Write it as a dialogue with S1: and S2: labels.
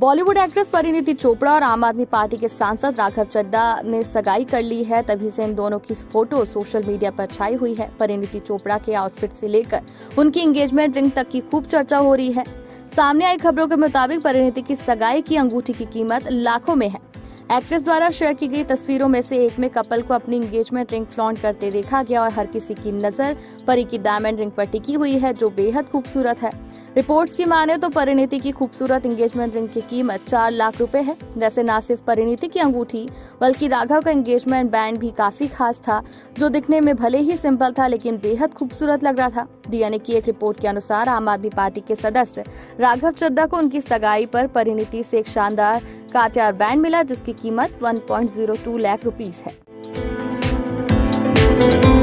S1: Bollywood actress Parineeti Chopra और आम आदमी पार्टी के सांसद राघव चड्ढा ने सगाई कर ली है। तभी से इन दोनों की फोटो सोशल मीडिया पर छाई हुई है। परिणीति चोपड़ा के आउटफिट से लेकर उनकी एंगेजमेंट रिंग तक की खूब चर्चा हो रही है। सामने आई खबरों के मुताबिक परिणीति की सगाई की अंगूठी की कीमत लाखों में है। एक्ट्रेस द्वारा शेयर की गई तस्वीरों में से एक में कपल को अपनी एंगेजमेंट रिंग फ्लॉन्ट करते देखा गया और हर किसी की नजर परी की डायमंड रिंग पर टिकी हुई है, जो बेहद खूबसूरत है। रिपोर्ट्स की माने तो परिणीति की खूबसूरत एंगेजमेंट रिंग की कीमत 4 लाख रुपए है। वैसे न सिर्फ परिणीति की अंगूठी बल्कि राघव का एंगेजमेंट बैंड भी काफी खास था, जो दिखने में भले ही सिंपल था लेकिन बेहद खूबसूरत लग रहा था। डीएनए की एक रिपोर्ट के अनुसार आम आदमी पार्टी के सदस्य राघव चड्ढा को उनकी सगाई पर परिणीति से एक शानदार कांटेदार बैंड मिला, जिसकी कीमत 1.02 लाख रुपीस है।